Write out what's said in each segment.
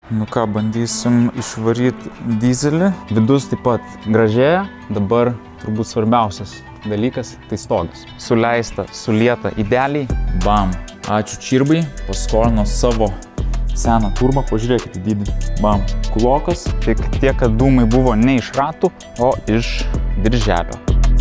Nu ką, bandysim išvaryti dizelį. Vidus taip pat gražėja. Dabar turbūt svarbiausias dalykas - tai stogas. Suleista, sulieta idealiai. Bam. Ačiū Čirbai. Paskolino savo seną turbą. Pažiūrėkite dydį. Bam. Kulokas. Tik tiek, kad dūmai buvo ne iš ratų, o iš dirželio.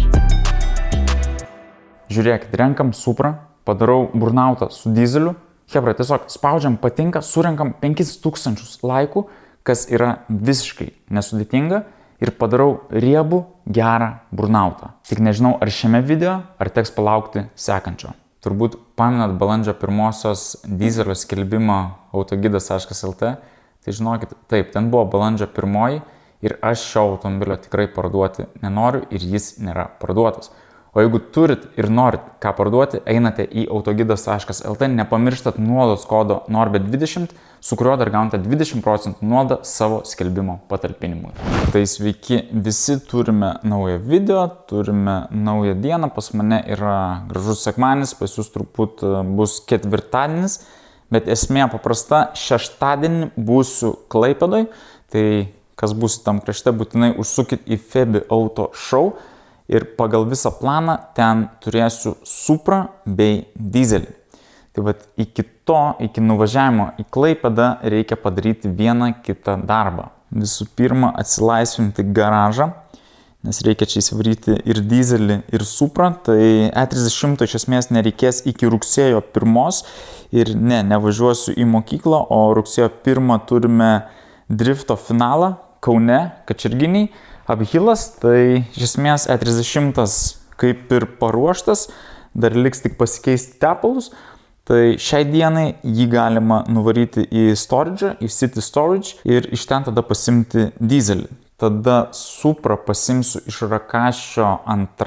Žiūrėkit, renkam Supra. Padarau burnautą su dizeliu. Hebra, tiesiog spaudžiam patinka, surenkam 5000 laikų, kas yra visiškai nesudėtinga ir padarau riebų, gerą burnautą. Tik nežinau, ar šiame video, ar teks palaukti sekančio. Turbūt pamenat balandžio 1-osios dizelio skelbimą autogidas.lt, tai žinokit, taip, ten buvo balandžio 1 ir aš šio automobilio tikrai parduoti nenoriu ir jis nėra parduotas. O jeigu turit ir norit ką parduoti, einate į autogidas.lt, nepamirštat nuolaidos kodo NORBET20, su kuriuo dar gaunate 20% nuolaidą savo skelbimo patalpinimui. Tai sveiki, visi turime naują video, turime naują dieną, pas mane yra gražus sekmadienis, pas jūs turbūt bus ketvirtadienis, bet esmė paprasta, šeštadienį būsiu Klaipėdoj, tai kas bus tam krašte, būtinai užsukit į Febi Auto Show. Ir pagal visą planą ten turėsiu Supra bei dizelį. Tai vat iki nuvažiavimo į Klaipėdą reikia padaryti vieną kitą darbą. Visų pirma, atsilaisvinti garažą, nes reikia čia įsivaryti ir dizelį, ir Supra. Tai E30 iš esmės nereikės iki rugsėjo 1 ir nevažiuosiu į mokyklą, o rugsėjo 1 turime drifto finalą Kaune, Kačerginėj. Uphilas, tai iš esmės E30 kaip ir paruoštas, dar liks tik pasikeisti tepalus. Tai šiai dienai jį galima nuvaryti į storage, į City Storage ir iš ten tada pasimti dizelį. Tada Supra pasimsiu iš Rakaščio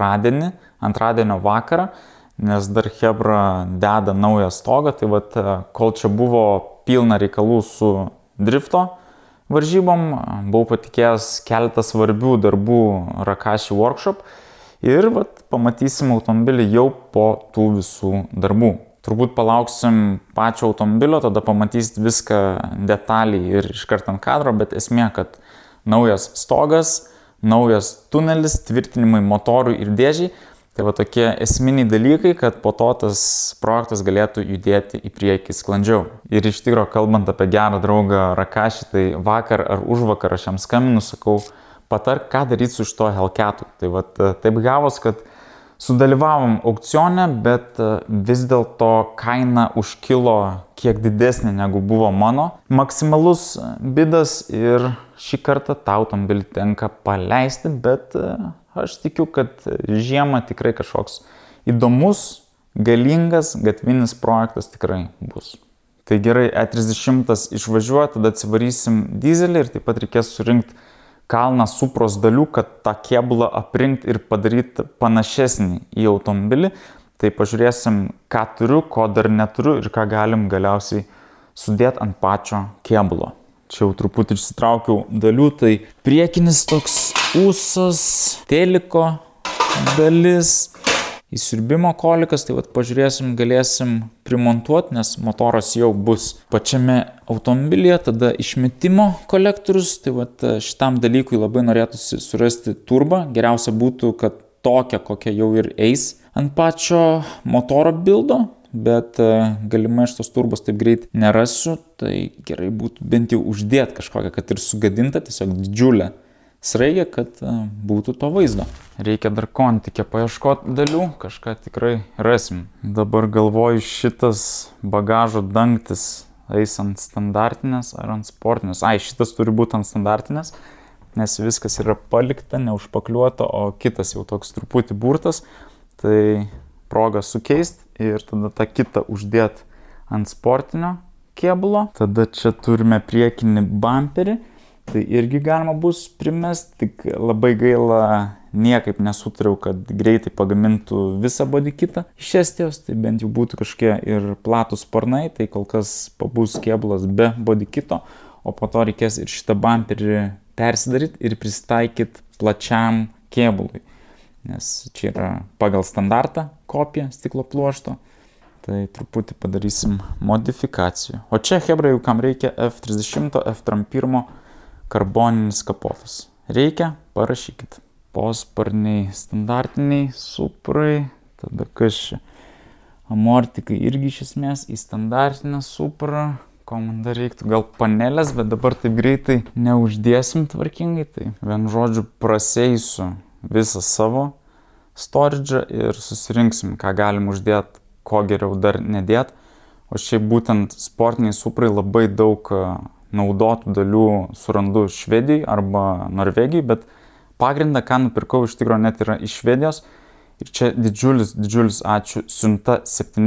antradienio vakarą, nes dar Hebra deda naują stogą, tai vat kol čia buvo pilna reikalų su drifto varžybom, buvau patikėjęs keletą svarbių darbų Rakaši workshop ir vat, pamatysim automobilį jau po tų visų darbų. Turbūt palauksim pačio automobilio, tada pamatysit viską detaliai ir iškart ant kadro, bet esmė, kad naujas stogas, naujas tunelis, tvirtinimai motorui ir dėžiai. Tai va tokie esminiai dalykai, kad po to tas projektas galėtų judėti į priekį sklandžiau. Ir iš tikro, kalbant apie gerą draugą Rakašį, tai vakar ar užvakar aš jam skambinu, sakau, patark, ką daryti su šito Hellcatu. Tai va taip gavos, kad sudalyvavom aukcione, bet vis dėlto kaina užkilo kiek didesnė negu buvo mano maksimalus bidas ir šį kartą tą automobilį tenka paleisti, bet aš tikiu, kad žiemą tikrai kažkoks įdomus, galingas, gatvinis projektas tikrai bus. Tai gerai, E30 išvažiuoja, tada atsivarysim dizelį ir taip pat reikės surinkti kalną Supros dalių, kad tą kėbulą aprinkti ir padaryti panašesnį į automobilį. Tai pažiūrėsim, ką turiu, ko dar neturiu ir ką galim galiausiai sudėti ant pačio kėbulo. Čia jau truputį išsitraukiau dalių, tai priekinis toks ūsas, teliko dalis, įsiurbimo kolikas, tai vat pažiūrėsim, galėsim primontuoti, nes motoras jau bus pačiame automobilyje, tada išmetimo kolektorius, tai vat šitam dalykui labai norėtųsi surasti turbą, geriausia būtų, kad tokia, kokia jau ir eis ant pačio motoro bildo, bet galimai šitos turbos taip greit nerasiu, tai gerai būtų bent jau uždėti kažkokią, kad ir sugadinta, tiesiog didžiulę sraigę, kad būtų to vaizdo. Reikia dar kontikė paieškoti dalių, kažką tikrai rasim. Dabar galvoju, šitas bagažo dangtis eis ant standartinės ar ant sportinės. Šitas turi būti ant standartinės, nes viskas yra palikta, neužpakliuota, o kitas jau toks truputį burtas, tai proga sukeisti ir tada tą kitą uždėti ant sportinio kėbulo. Tada čia turime priekinį bumperį, tai irgi galima bus primesti, tik labai gaila, niekaip nesutariau, kad greitai pagamintų visą bodykitą iš Estijos, tai bent jau būtų kažkokie ir platus sparnai, tai kol kas pabus kėbulas be bodykito, o po to reikės ir šitą bumperį persidaryti ir pristaikyti plačiam kėbului. Nes čia yra pagal standartą kopija stiklo pluošto. Tai truputį padarysim modifikacijų. O čia, hebra, jau kam reikia F30, F31 karboninis kapotas. Reikia, parašykit. Posparniai standartiniai, suprai, tada kas čia? Amortikai irgi iš esmės į standartinę suprą. Ko man dar reiktų? Gal panelės, bet dabar taip greitai neuždėsim tvarkingai. Tai vien žodžiu praseisiu visą savo storidžą ir susirinksim, ką galim uždėti, ko geriau dar nedėt. O šiaip būtent sportiniai suprai labai daug naudotų dalių surandu Švedijai arba Norvegijai, bet pagrindą, ką nupirkau, iš tikrųjų net yra iš Švedijos. Ir čia didžiulis ačiū siunta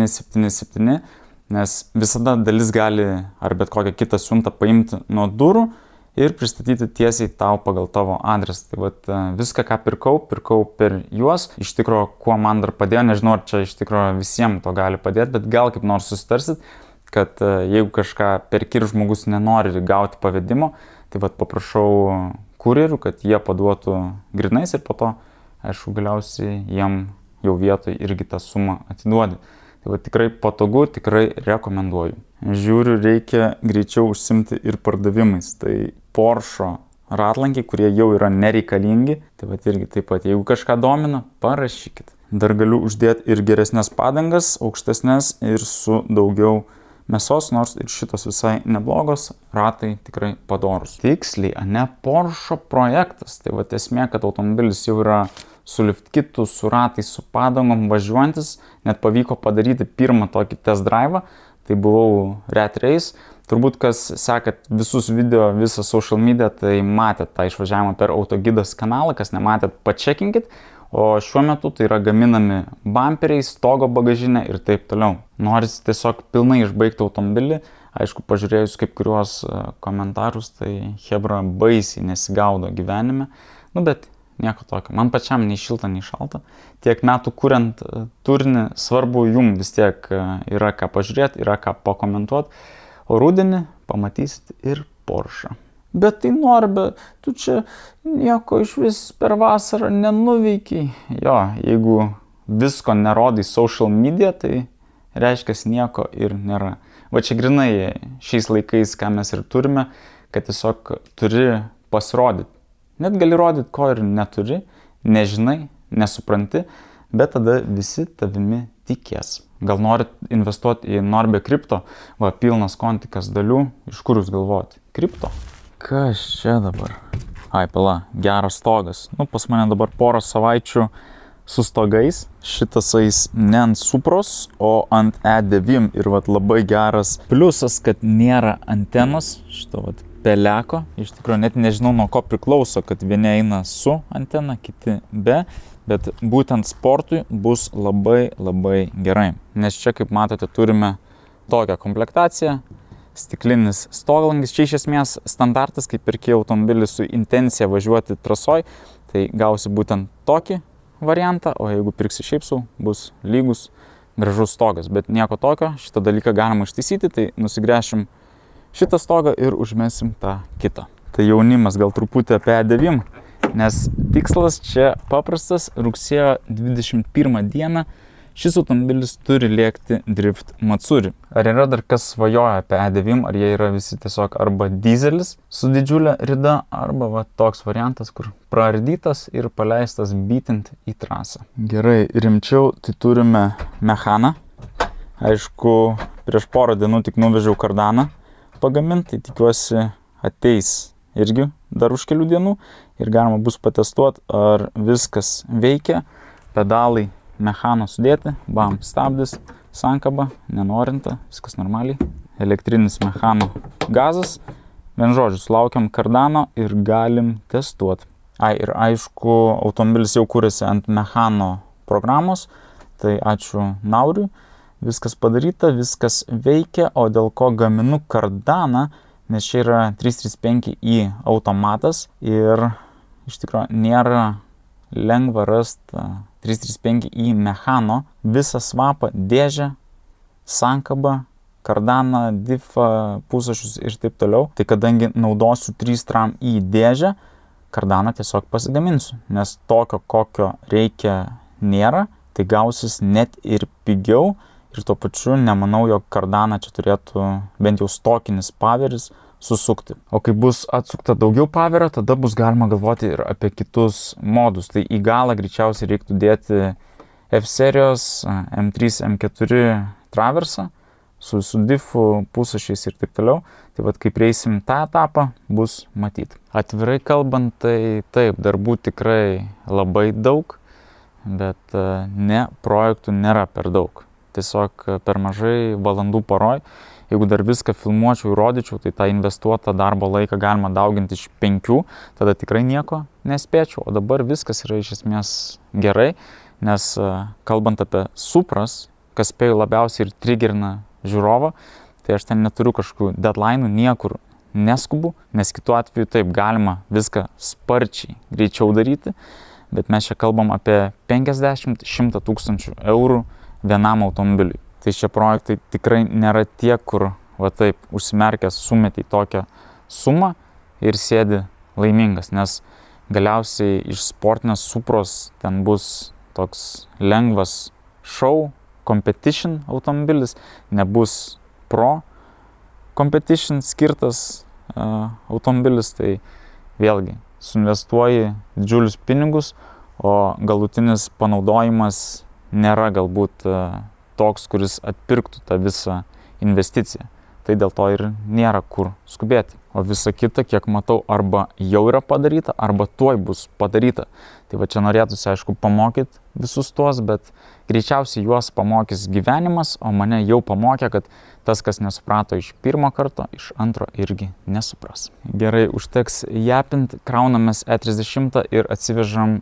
777, nes visada dalis gali ar bet kokią kitą siuntą paimti nuo durų ir pristatyti tiesiai tau pagal tavo adresą. Tai vat viską, ką pirkau per juos. Iš tikrųjų, kuo man dar padėjo, nežinau, ar čia iš tikrųjų visiems to gali padėti, bet gal kaip nors susitarsit, kad jeigu kažką perki ir žmogus nenori gauti pavedimo, tai vat paprašau kurjerių, kad jie paduotų grinais ir po to, aišku, galiausiai jiem jau vietoj irgi tą sumą atiduodi. Tai va tikrai patogu, tikrai rekomenduoju. Žiūriu, reikia greičiau užsimti ir pardavimais. Tai Porsche ratlankiai, kurie jau yra nereikalingi, tai va irgi taip pat, jeigu kažką domina, parašykit. Dar galiu uždėti ir geresnės padangas, aukštesnės ir su daugiau mėsos, nors ir šitos visai neblogos, ratai tikrai padorus. Tiksliai, ne Porsche projektas. Tai va esmė, kad automobilis jau yra su liftkitu, su ratais, su padangom važiuojantis. Net pavyko padaryti pirmą tokį test drive'ą. Tai buvau Rat Race. Turbūt, kas sekat visus video, visą social media, tai matėt tą išvažiavimą per Autogidas kanalą. Kas nematėt, pačekinkit. O šiuo metu tai yra gaminami bamperiai, stogo bagažinė ir taip toliau. Norisi tiesiog pilnai išbaigti automobilį. Aišku, pažiūrėjus kaip kuriuos komentarus, tai hebra baisiai nesigaudo gyvenime. Nu, bet nieko tokio. Man pačiam nei šilta, nei šalta. Tiek metų kuriant turinį, svarbu jum vis tiek yra ką pažiūrėti, yra ką pakomentuoti. O rudenį pamatysit ir Porsche. Bet tai Norbe, tu čia nieko iš vis per vasarą nenuveikiai. Jo, jeigu visko nerodai social media, tai reiškia nieko ir nėra. Va čia grinai šiais laikais, ką mes ir turime, kad tiesiog turi pasirodyti. Net gali rodyti, ko ir neturi, nežinai, nesupranti, bet tada visi tavimi tikės. Gal norit investuoti į Norbe kripto, va pilnas kontikas dalių, iš kur jūs galvojate? Kripto? Kas čia dabar? Ai, pala, geras stogas. Nu, pas mane dabar porą savaičių su stogais. Šitas eis ne ant Supros, o ant E9. Ir vat labai geras pliusas, kad nėra antenos. Šito vat peleko. Iš tikrųjų, net nežinau, nuo ko priklauso, kad vieni eina su antena, kiti be. Bet būtent sportui bus labai gerai. Nes čia, kaip matote, turime tokią komplektaciją. Stiklinis stoglangis. Čia iš esmės standartas, kai perki automobilį su intencija važiuoti trasoj, tai gausi būtent tokį variantą, o jeigu pirksi šiaip sau, bus lygus, gražus stogas. Bet nieko tokio, šitą dalyką galima ištaisyti, tai nusigręšim šitą stogą ir užmesim tą kitą. Tai jaunimas gal truputį apie E9, nes tikslas čia paprastas, rugsėjo 21 dieną šis automobilis turi lėkti Drift Matsuri. Ar yra dar kas svajoja apie E9, ar jie yra visi tiesiog arba dizelis su didžiulė rida, arba va, toks variantas, kur praardytas ir paleistas bytint į trasą. Gerai, rimčiau, tai turime Mechaną. Aišku, prieš porą dienų tik nuvežiau kardaną pagaminti, tai tikiuosi ateis irgi dar už kelių dienų ir galima bus patestuoti, ar viskas veikia, pedalai Mechano sudėti, bam, stabdis, sankaba, nenorinta, viskas normaliai. Elektrinis Mechano gazas. Vien žodžiu, sulaukiam kardano ir galim testuoti. Ai, ir aišku, automobilis jau kūrėsi ant Mechano programos, tai ačiū Nauriui. Viskas padaryta, viskas veikia, o dėl ko gaminu kardaną, nes čia yra 335i automatas ir iš tikrųjų nėra lengva rasti 335i Mechano, visą svapą, dėžę, sankabą, kardaną, diffą, pusašius ir taip toliau. Tai kadangi naudosiu 3-tram-i dėžę, kardaną tiesiog pasigaminsiu, nes tokio, kokio reikia nėra, tai gausis net ir pigiau ir tuo pačiu nemanau, jog kardaną čia turėtų bent jau stokinis paveris susukti. O kai bus atsukta daugiau paverio, tada bus galima galvoti ir apie kitus modus. Tai į galą greičiausiai reiktų dėti F serijos M3, M4 traversą su diffu, pusašiais ir taip toliau. Tai vat, kai prieisim tą etapą, bus matyti. Atvirai kalbant, tai taip, darbų tikrai labai daug, bet ne, projektų nėra per daug. Tiesiog per mažai valandų paroj. Jeigu dar viską filmuočiau ir rodyčiau, tai tą investuotą darbo laiką galima dauginti iš 5, tada tikrai nieko nespėčiau. O dabar viskas yra iš esmės gerai, nes kalbant apie supras, kas spėju labiausiai ir triggerina žiūrovą, tai aš ten neturiu kažkokių deadline'ų, niekur neskubu, nes kitu atveju taip galima viską sparčiai greičiau daryti, bet mes čia kalbam apie 50-100 tūkstančių eurų vienam automobiliui. Tai šie projektai tikrai nėra tie, kur va taip užsimerkęs sumeti tokią sumą ir sėdi laimingas, nes galiausiai iš sportinės supros ten bus toks lengvas show, competition automobilis, nebus pro competition skirtas automobilis, tai vėlgi suinvestuoji didžiulius pinigus, o galutinis panaudojimas nėra galbūt toks, kuris atpirktų tą visą investiciją. Tai dėl to ir nėra kur skubėti. O visa kita, kiek matau, arba jau yra padaryta, arba tuoj bus padaryta. Tai va čia norėtųsi, aišku, pamokyti visus tuos, bet greičiausiai juos pamokys gyvenimas, o mane jau pamokė, kad tas, kas nesuprato iš pirmo karto, iš antro irgi nesupras. Gerai, užteks japint, kraunamės E30 ir atsivežam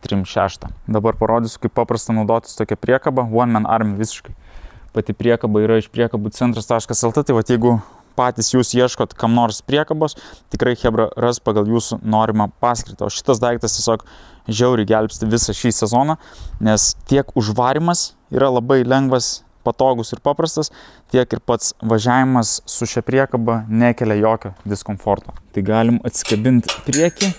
E36. Dabar parodysiu, kaip paprasta naudotis tokia priekaba, One Man Army visiškai. Pati priekaba yra iš priekabų centras.lt, tai va jeigu patys jūs ieškot kam nors priekabos, tikrai chebra ras pagal jūsų norimą paskirtį. O šitas daiktas tiesiog žiauriai gelbsti visą šį sezoną, nes tiek užvarimas yra labai lengvas, patogus ir paprastas, tiek ir pats važiavimas su šia priekaba nekelia jokio diskomforto. Tai galim atsikabinti priekį,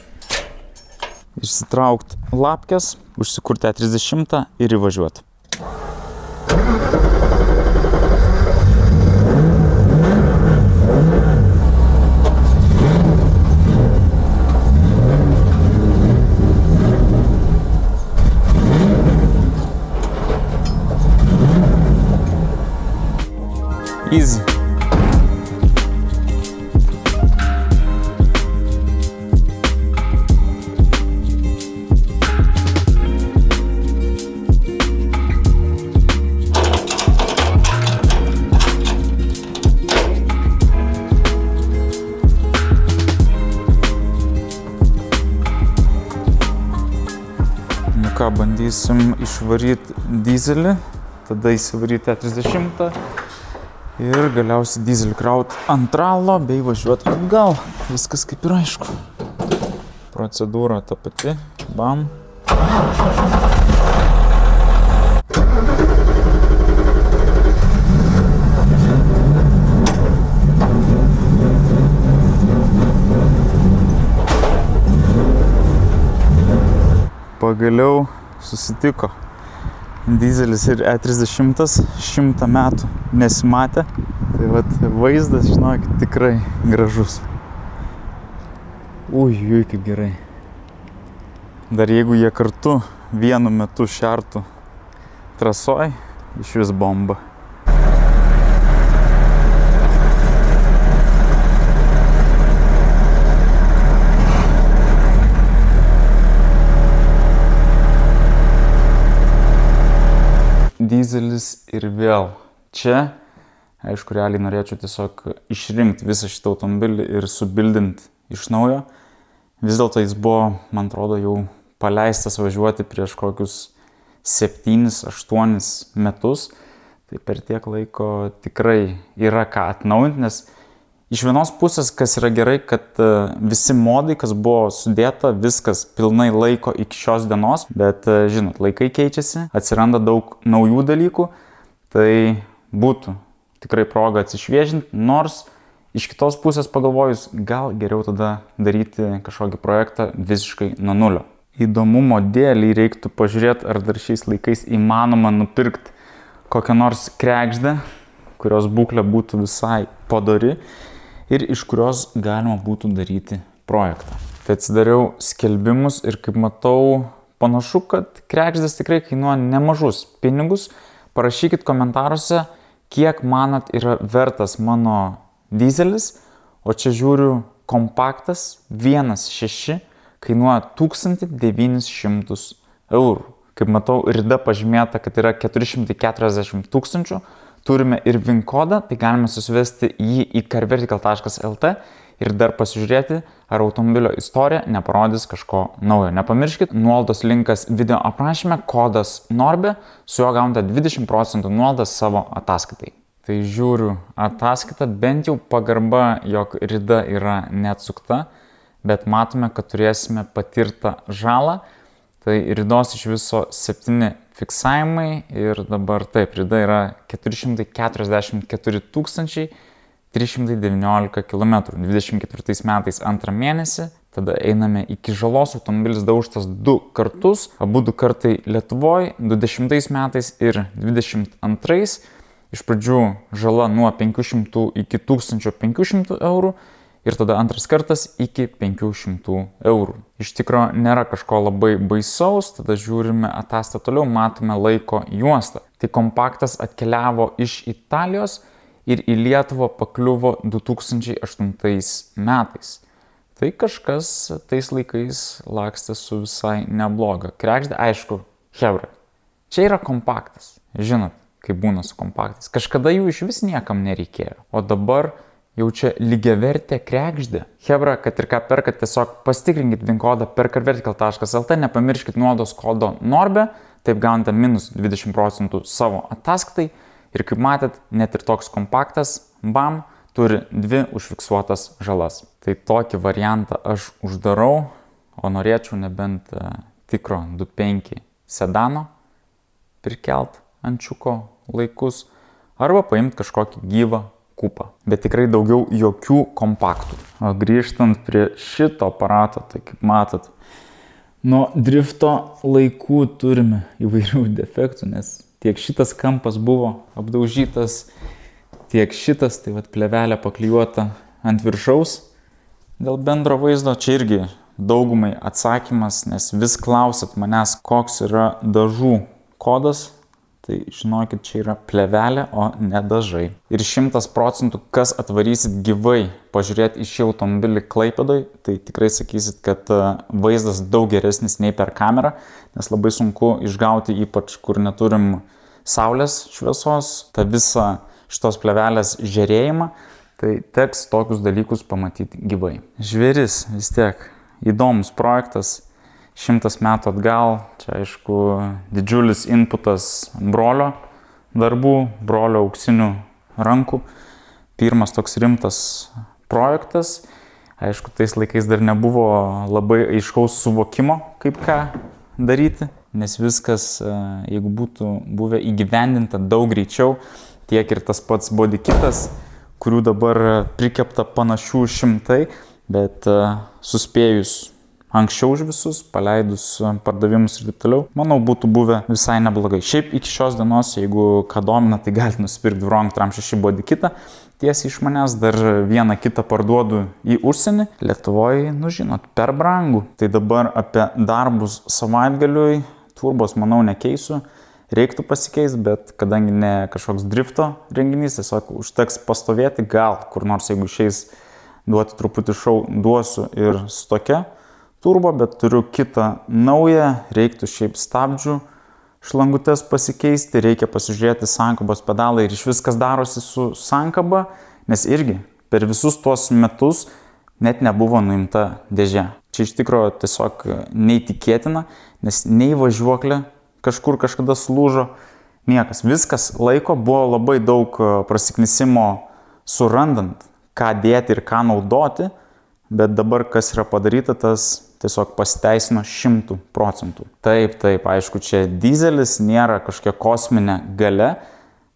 išsitraukti lapkes, užsikurti E30 ir įvažiuoti. Easy. Nu ką, bandysim išvaryti dizelį, tada įsivaryti E30 ir galiausiai dizelį krauti ant ralo bei važiuoti atgal. Viskas kaip ir aišku. Procedūra ta pati. Bam. Pagaliau susitiko. Dizelis ir E30 100 metų nesimatė. Tai vat vaizdas, žinokit, tikrai gražus. Ui, kaip gerai. Dar jeigu jie kartu vienu metu šertų trasoj, iš vis bomba. Dizelis ir vėl čia. Aišku, realiai norėčiau tiesiog išrinkti visą šitą automobilį ir subildinti iš naujo. Vis dėlto jis buvo, man atrodo, jau paleistas važiuoti prieš kokius 7-8 metus. Tai per tiek laiko tikrai yra ką atnaujinti, nes iš vienos pusės, kas yra gerai, kad visi modai, kas buvo sudėta, viskas pilnai laiko iki šios dienos, bet žinot, laikai keičiasi, atsiranda daug naujų dalykų, tai būtų tikrai proga atsišviežinti, nors iš kitos pusės pagalvojus, gal geriau tada daryti kažkokį projektą visiškai nuo nulio. Įdomumo dėlį reiktų pažiūrėti, ar dar šiais laikais įmanoma nupirkti kokią nors kregždę, kurios būklė būtų visai padori ir iš kurios galima būtų daryti projektą. Tai atsidariau skelbimus ir kaip matau, panašu, kad kregždės tikrai kainuoja nemažus pinigus. Parašykit komentaruose, kiek manot yra vertas mano dizelis, o čia žiūriu kompaktas 1.6 kainuoja 1900 eurų. Kaip matau, rida pažymėta, kad yra 440 000. Turime ir VIN kodą, tai galime susivesti jį į carvertical.lt ir dar pasižiūrėti, ar automobilio istorija neparodys kažko naujo. Nepamirškit, nuolaidos linkas video aprašyme, kodas NORBE, su juo gaunate 20% nuolaidas savo ataskaitai. Tai žiūriu ataskaitą, bent jau pagarba, jog rida yra neatsukta, bet matome, kad turėsime patirtą žalą. Tai ridos iš viso 7 fiksavimai ir dabar taip, rida yra 444 319 km 24 metais 2 mėnesį. Tada einame iki žalos, automobilis daužtas 2 kartus, abu 2 kartai Lietuvoje, 20 metais ir 22. Iš pradžių žala nuo 500 iki 1500 eurų ir tada antras kartas iki 500 eurų. Iš tikro nėra kažko labai baisaus, tada žiūrime ataskaitą toliau, matome laiko juostą. Tai kompaktas atkeliavo iš Italijos ir į Lietuvą pakliuvo 2008 metais. Tai kažkas tais laikais lakstė su visai nebloga kregždė. Aišku, hebra, čia yra kompaktas. Žinot, kaip būna su kompaktais. Kažkada jų iš vis niekam nereikėjo. O dabar jau čia lygiavertė kregždė. Hebra, kad ir ką perkat, tiesiog pasitikrinkit VIN kodą per carvertical.lt, nepamirškit nuolaidos kodo NORBE, taip gaunate minus 20% savo ataskaitai. Ir kaip matėt, net ir toks kompaktas, bam, turi 2 užfiksuotas žalas. Tai tokį variantą aš uždarau, o norėčiau nebent tikro 2.5 sedano prikelt ančiuko laikus, arba paimti kažkokį gyvą kupą. Bet tikrai daugiau jokių kompaktų. O grįžtant prie šito aparato, tai kaip matot, nuo drifto laikų turime įvairių defektų, nes tiek šitas kampas buvo apdaužytas, tiek šitas, tai vat plevelė paklijuota ant viršaus dėl bendro vaizdo. Čia irgi daugumai atsakymas, nes vis klausat manęs, koks yra dažų kodas, tai žinokit, čia yra plevelė, o ne dažai. Ir 100%, kas atvarysit gyvai pažiūrėti į šį automobilį Klaipėdoj, tai tikrai sakysit, kad vaizdas daug geresnis nei per kamerą, nes labai sunku išgauti, ypač kur neturim saulės šviesos, tą visą šitos plevelės žėrėjimą, tai teks tokius dalykus pamatyti gyvai. Žvėris vis tiek įdomus projektas, 100 metų atgal, čia aišku didžiulis inputas brolio darbų, brolio auksinių rankų. Pirmas toks rimtas projektas, aišku, tais laikais dar nebuvo labai aiškaus suvokimo, kaip ką daryti, nes viskas, jeigu būtų buvę įgyvendinta daug greičiau, tiek ir tas pats bodykitas, kurių dabar prikepta panašių 100, bet suspėjus anksčiau už visus, paleidus pardavimus ir taip toliau, manau, būtų buvę visai neblogai. Šiaip iki šios dienos, jeigu ką domina, tai galite nusipirkti Wrong Tram 6 bodykitą tiesiai iš manęs, dar vieną kitą parduodu į užsienį. Lietuvoje, nu žinot, per brangu. Tai dabar apie darbus savaitgaliui, turbos, manau, nekeisiu. Reiktų pasikeisti, bet kadangi ne kažkoks drifto renginys, tiesiog užteks pastovėti, gal kur nors, jeigu išeis duoti truputį šou, duosiu ir su tokia turbo, bet turiu kitą naują, reiktų šiaip stabdžių šlangutes pasikeisti, reikia pasižiūrėti sankabos pedalą ir iš viskas darosi su sankaba, nes irgi per visus tuos metus net nebuvo nuimta dėžė. Čia iš tikrųjų tiesiog neįtikėtina, nes nei važiuoklė kažkur kažkada sulūžo, niekas. Viskas laiko, buvo labai daug prasiknisimo surandant, ką dėti ir ką naudoti, bet dabar kas yra padaryta, tas tiesiog pasiteisino 100%. Taip, aišku, čia dizelis nėra kažkokia kosminė galia,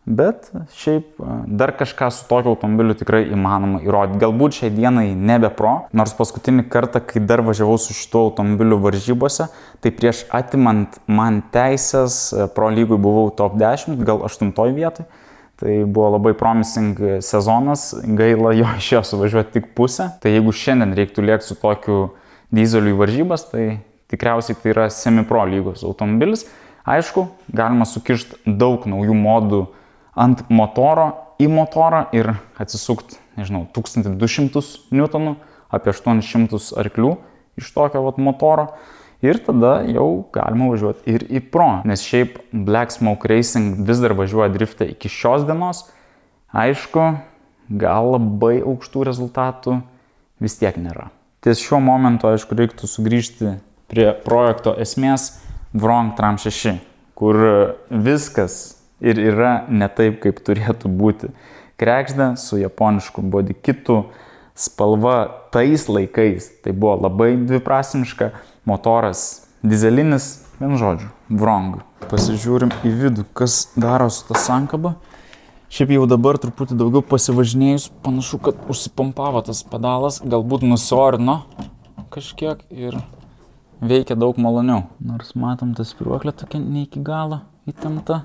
Bet šiaip dar kažką su tokiu automobiliu tikrai įmanoma įrodyti. Galbūt šiai dienai nebe pro, nors paskutinį kartą, kai dar važiavau su šituo automobiliu varžybose, tai prieš atimant man teisės pro lygui buvau top 10, gal 8 vietoj. Tai buvo labai promising sezonas, gaila jo išėjo suvažiuoti tik pusę. Tai jeigu šiandien reiktų lėkti su tokiu dizeliu į varžybas, tai tikriausiai tai yra semi-pro lygos automobilis. Aišku, galima sukišti daug naujų modų ant motoro į motorą ir atsisukti, 1200 Newtonų, apie 800 arklių iš tokio motoro. Ir tada jau galima važiuoti ir į pro, nes šiaip Black Smoke Racing vis dar važiuoja drifte iki šios dienos. Aišku, gal labai aukštų rezultatų vis tiek nėra. Ties šiuo momentu, aišku, reiktų sugrįžti prie projekto esmės Vrong Tram 6, kur viskas ir yra ne taip, kaip turėtų būti. Kregždė su japonišku bodykitu, spalva tais laikais, tai buvo labai dviprasmiška, motoras dizelinis, vienu žodžiu, Vrong. Pasižiūrim į vidų, kas daro su ta sankaba. Šiaip jau dabar truputį daugiau pasivažinėjus, panašu, kad užsipompavo tas pedalas, galbūt nusiorino kažkiek ir veikia daug maloniau. Nors matom, tas spyruoklė tokia ne iki galo įtempta.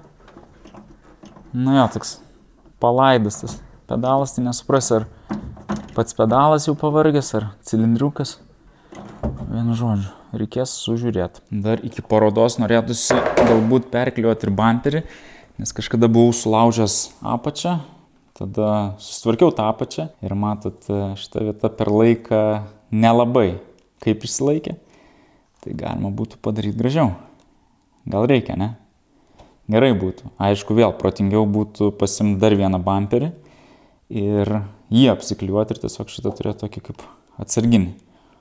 Nu jo, toks palaidas tas pedalas, tai nesuprasi, ar pats pedalas jau pavargęs, ar cilindriukas. Vienu žodžiu, reikės sužiūrėti. Dar iki parodos norėtųsi galbūt perklijuoti ir bamperį, nes kažkada buvau sulaužęs apačią, tada susitvarkiau tą apačią ir matot, šita vieta per laiką nelabai kaip išsilaikė. Tai galima būtų padaryti gražiau. Gal reikia, ne? Gerai būtų. Aišku, vėl protingiau būtų pasimti dar vieną bamperį ir jį apsiklijuoti ir tiesiog šitą turėti tokį kaip atsarginį.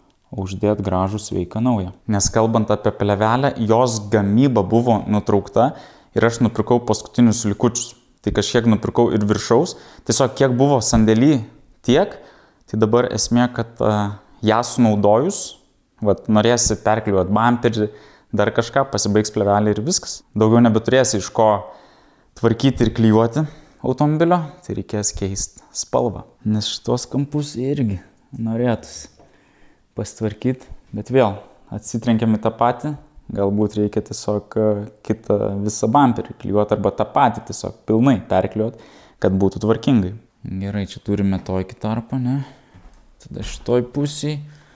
O uždėti gražų sveiką naują. Nes kalbant apie plėvelę, jos gamyba buvo nutraukta ir aš nupirkau paskutinius likučius. Tai kažkiek nupirkau ir viršaus. Tiesiog kiek buvo sandėly tiek, tai dabar esmė, kad ją sunaudojus, norėsi perklijuoti bamperį, dar kažką, pasibaigs plėvelė ir viskas. Daugiau nebeturėsi iš ko tvarkyti ir klijuoti automobilio, tai reikės keisti spalvą. Nes šitos kampus irgi norėtųsi pasitvarkyti, bet vėl atsitrenkiam į tą patį, galbūt reikia tiesiog kitą visą bamperį klijuoti arba tą patį tiesiog pilnai perklijuoti, kad būtų tvarkingai. Gerai, čia turime tokį tarpą, ne? Tada šitoj pusėj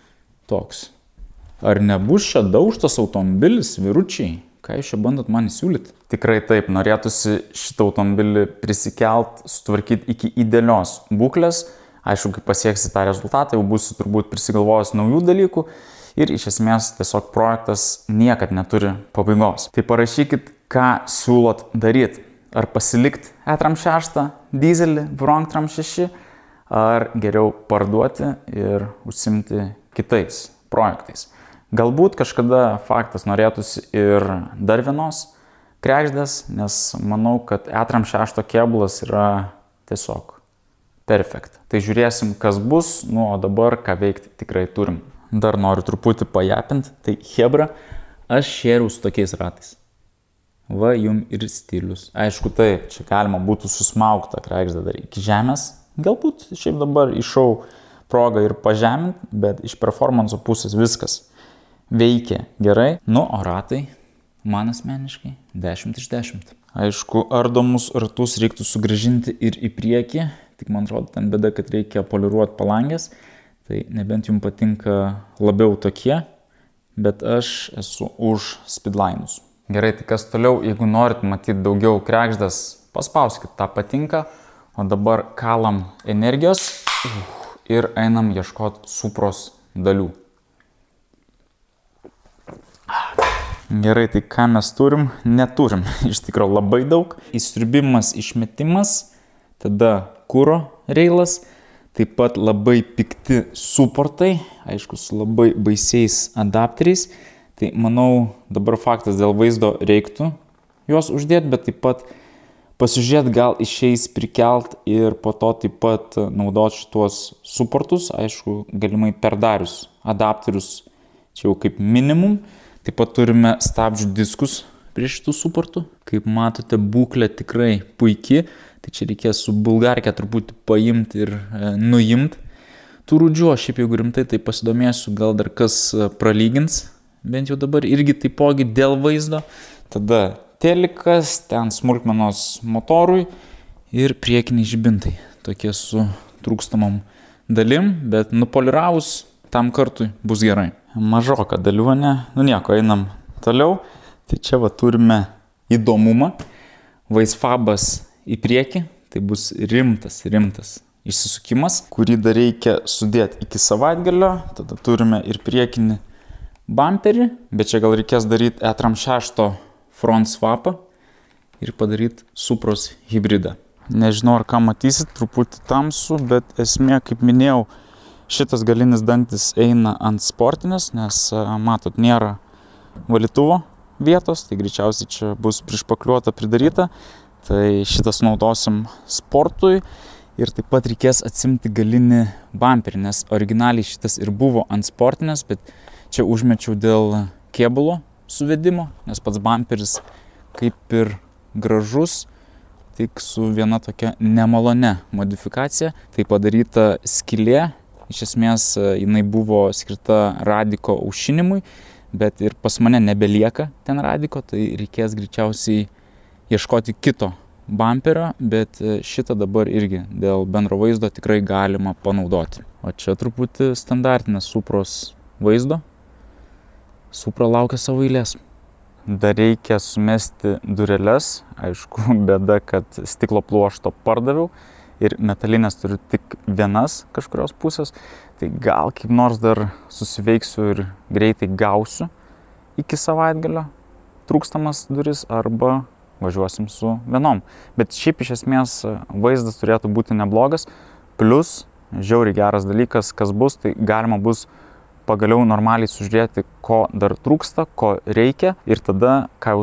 toks. Ar nebus čia daužtas automobilis, vyručiai? Ką jūs čia bandot man įsiūlyti? Tikrai taip, norėtųsi šitą automobilį prisikelt, sutvarkyti iki idealios būklės. Aišku, kai pasieksi tą rezultatą, jau būsi turbūt prisigalvojęs naujų dalykų ir iš esmės tiesiog projektas niekad neturi pabaigos. Tai parašykit, ką siūlot daryti. Ar pasilikti e-tram 6 dizelį, Vrong Tram 6, ar geriau parduoti ir užsimti kitais projektais. Galbūt kažkada faktas norėtųsi ir dar vienos kregždės, nes manau, kad e-tram 6 kėbulas yra tiesiog perfekt. Tai žiūrėsim, kas bus, o dabar ką veikti tikrai turim. Dar noriu truputį pajapinti, tai hebra, aš šėriau su tokiais ratais. Va, jum ir stilius. Aišku, taip, čia galima būtų susmaugtą kregždę dar iki žemės. Galbūt šiaip dabar iššau progą ir pažeminti, bet iš performanso pusės viskas veikia gerai. O ratai, man asmeniškai, 10 iš 10. Aišku, ardomus ratus reiktų sugrąžinti ir į priekį. Tik man atrodo, ten bėda, kad reikia poliruoti palangės. Tai nebent jums patinka labiau tokie, bet aš esu už speedlinus. Gerai, tai kas toliau, jeigu norit matyti daugiau kregždės, paspauskit tą patinka. O dabar kalam energijos ir einam ieškoti Supros dalių. Gerai, tai ką mes turim? Neturim. Iš tikrųjų labai daug. Įsiurbimas, išmetimas, tada kuro reilas, taip pat labai pikti suportai, aišku, su labai baisiais adapteriais. Tai manau, dabar faktas dėl vaizdo reiktų juos uždėti, bet taip pat pasižiūrėti gal išeis prikelt ir po to taip pat naudoti šituos suportus, aišku, galimai perdarius adapterius, čia jau kaip minimum. Taip pat turime stabdžių diskus prie šitų suportų. Kaip matote, būklė tikrai puiki, tai čia reikės su bulgarke truputį paimti ir nuimti tų rūdžių. Aš šiaip jeigu rimtai tai pasidomėsiu, gal dar kas pralygins, bent jau dabar irgi taipogi dėl vaizdo. Tada telikas, ten smulkmenos motorui ir priekiniai žibintai. Tokie su trūkstamom dalim, bet nupoliravus tam kartui bus gerai. Mažoka daliuonė, nu nieko, einam toliau. Tai čia va turime įdomumą. Vaisfabas į priekį, tai bus rimtas išsisukimas, kurį dar reikia sudėti iki savaitgalio. Tada turime ir priekinį bumperį, bet čia gal reikės daryti e-tram 6 front swapą ir padaryti Supros hybridą. Nežinau, ar ką matysit, truputį tamsu, bet esmė, kaip minėjau, šitas galinis dangtis eina ant sportinės, nes, matot, nėra valytuvo vietos, tai greičiausiai čia bus prišpakliuota, pridaryta. Tai šitas naudosim sportui ir taip pat reikės atsimti galinį bumperį, nes originaliai šitas ir buvo ant sportinės, bet čia užmečiau dėl kėbulo suvedimo, nes pats bumperis kaip ir gražus, tik su viena tokia nemalone modifikacija. Tai padaryta skylė, iš esmės jinai buvo skirta radiko aušinimui, bet ir pas mane nebelieka ten radiko, tai reikės greičiausiai ieškoti kito bumperio, bet šitą dabar irgi dėl bendro vaizdo tikrai galima panaudoti. O čia truputį standartinės Supros vaizdo. Supra laukia savo eilės. Dar reikia sumesti dureles, aišku, bėda, kad stiklo pluošto pardaviau ir metalinės turiu tik vienas kažkurios pusės, tai gal kaip nors dar susiveiksiu ir greitai gausiu iki savaitgalio trūkstamas duris arba važiuosim su vienom. Bet šiaip iš esmės vaizdas turėtų būti neblogas, plus žiauriai geras dalykas, kas bus, tai galima bus pagaliau normaliai sužiūrėti, ko dar trūksta, ko reikia ir tada, ką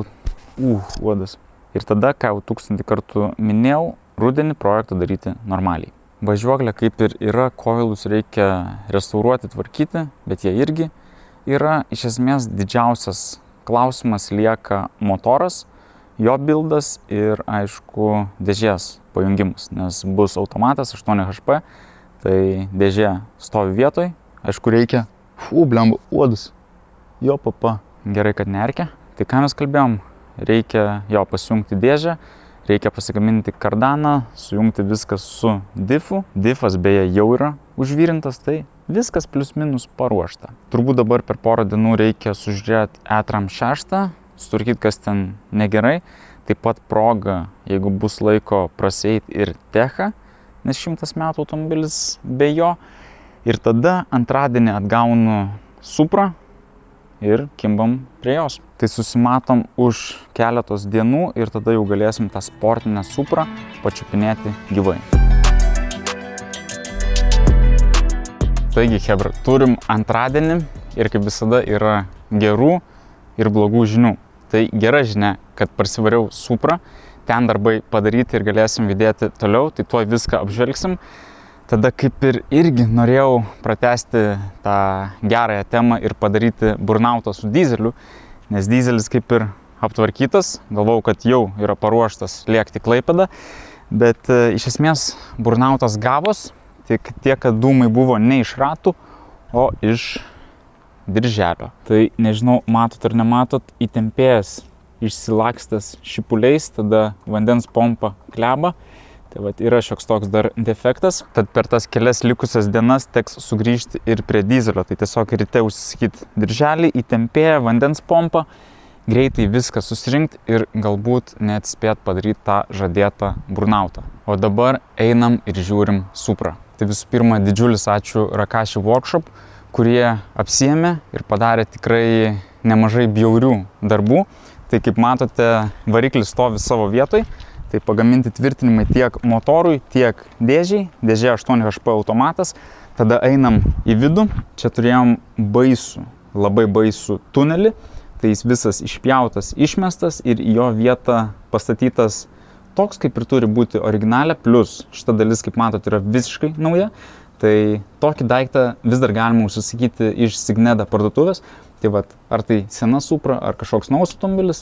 jau 1000 kartų minėjau, rudenį projektą daryti normaliai. Važiuoklė kaip ir yra, koilus reikia restauruoti, tvarkyti, bet jie irgi yra. Iš esmės didžiausias klausimas lieka motoras, jo bildas ir aišku dėžės pajungimas, nes bus automatas 8 HP, tai dėžė stovi vietoj, aišku reikia, blemba, uodus, jo papa, gerai, kad nerkia. Tai ką mes kalbėjom, reikia jo pasijungti dėžę, reikia pasigaminti kardaną, sujungti viskas su diffu. Diffas beje jau yra užvyrintas, tai viskas plius minus paruošta. Turbūt dabar per porą dienų reikia sužiūrėti e-tram 6, sutvarkyti, kas ten negerai. Taip pat proga, jeigu bus laiko, prasieiti ir techą, nes 100 metų automobilis be jo. Ir tada antradienį atgaunu Suprą ir kimbam prie jos. Tai susimatom už keletos dienų ir tada jau galėsim tą sportinę Suprą pačiupinėti gyvai. Taigi, chebra, turim antradienį ir kaip visada yra gerų ir blogų žinių. Tai gera žinia, kad parsivariau Suprą, ten darbai padaryti ir galėsim judėti toliau, tai tuoj viską apžvelgsim. Tada kaip ir irgi norėjau pratęsti tą gerąją temą ir padaryti burnautą su dizeliu, nes dizelis kaip ir aptvarkytas, galvau, kad jau yra paruoštas lėkti Klaipėdą, bet iš esmės burnautas gavos, tik tiek, kad dūmai buvo ne iš ratų, o iš dirželio. Tai nežinau, matot ar nematot, įtempėjęs, išsilakstęs šipuliais, tada vandens pompa kleba. Tai vat yra šioks toks dar defektas, tad per tas kelias likusias dienas teks sugrįžti ir prie dizelio. Tai tiesiog ryte užsisakyti dirželį, įtempėję, vandens pompą, greitai viską susirinkti ir galbūt net spėt padaryti tą žadėtą burnautą. O dabar einam ir žiūrim Suprą. Tai visų pirma, didžiulis ačiū Rakashi Workshop, kurie apsiėmė ir padarė tikrai nemažai bjaurių darbų. Tai kaip matote, variklis stovi savo vietoj. Tai pagaminti tvirtinimai tiek motorui, tiek dėžiai. Dėžė 8 HP automatas. Tada einam į vidų. Čia turėjom labai baisų tunelį. Tai jis visas išpjautas, išmestas ir į jo vietą pastatytas toks, kaip ir turi būti originalė. Plus šita dalis, kaip matot, yra visiškai nauja. Tai tokį daiktą vis dar galima užsisakyti iš Signeda parduotuvės. Tai vat, ar tai sena Supra, ar kažkoks naujas automobilis,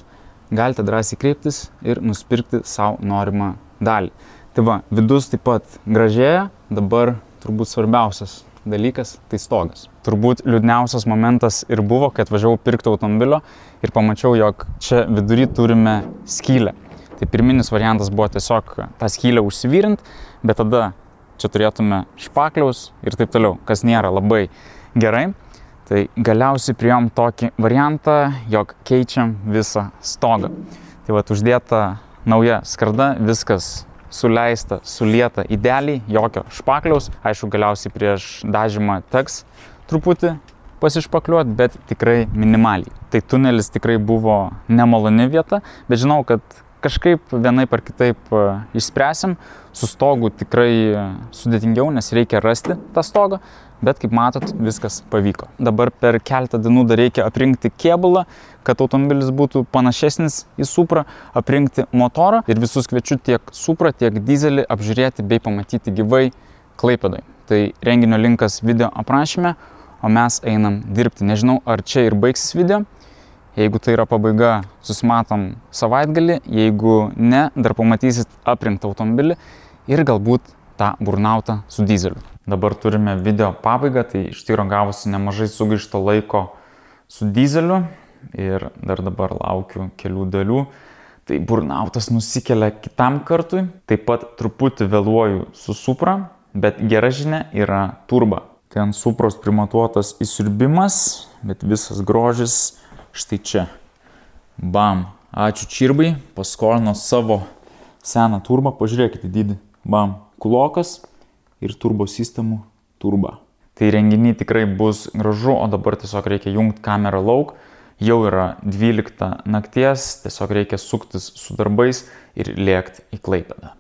galite drąsiai kreiptis ir nusipirkti savo norimą dalį. Tai va, vidus taip pat gražėja, dabar turbūt svarbiausias dalykas tai stogas. Turbūt liūdniausias momentas ir buvo, kai atvažiavau pirkti automobilio ir pamačiau, jog čia vidury turime skylę. Tai pirminis variantas buvo tiesiog tą skylę užsivyrint, bet tada čia turėtume špakliaus ir taip toliau, kas nėra labai gerai. Tai galiausiai priėjom tokį variantą, jog keičiam visą stogą. Tai va, uždėta nauja skarda, viskas suleista, sulieta idealiai, jokio špakliaus. Aišku, galiausiai prieš dažymą teks truputį pasišpakliuoti, bet tikrai minimaliai. Tai tunelis tikrai buvo nemaloni vieta, bet žinau, kad kažkaip vienaip ar kitaip išspręsim. Su stogu tikrai sudėtingiau, nes reikia rasti tą stogą, bet kaip matot, viskas pavyko. Dabar per keletą dienų dar reikia aprinkti kėbulą, kad automobilis būtų panašesnis į Supra, aprinkti motorą ir visus kviečiu tiek Supra, tiek dizelį apžiūrėti bei pamatyti gyvai Klaipėdoje. Tai renginio linkas video aprašyme, o mes einam dirbti. Nežinau, ar čia ir baigsis video. Jeigu tai yra pabaiga, susimatom savaitgalį, jeigu ne, dar pamatysit aprinktą automobilį ir galbūt tą burnautą su dizeliu. Dabar turime video pabaigą, tai iš tikrųjų gavosi nemažai sugaišto laiko su dizeliu ir dar dabar laukiu kelių dalių. Tai burnautas nusikelia kitam kartui, taip pat truputį vėluoju su Supra, bet gera žinia yra turba. Tai ant Supros primatuotas įsiurbimas, bet visas grožis štai čia. Bam. Ačiū Čirbai, paskolino savo seną turbą, pažiūrėkite dydį. Bam. Kulokas ir turbo sistemų turba. Tai renginį tikrai bus gražu, o dabar tiesiog reikia jungti kamerą lauk. Jau yra 12 nakties, tiesiog reikia suktis su darbais ir lėkti į Klaipėdą.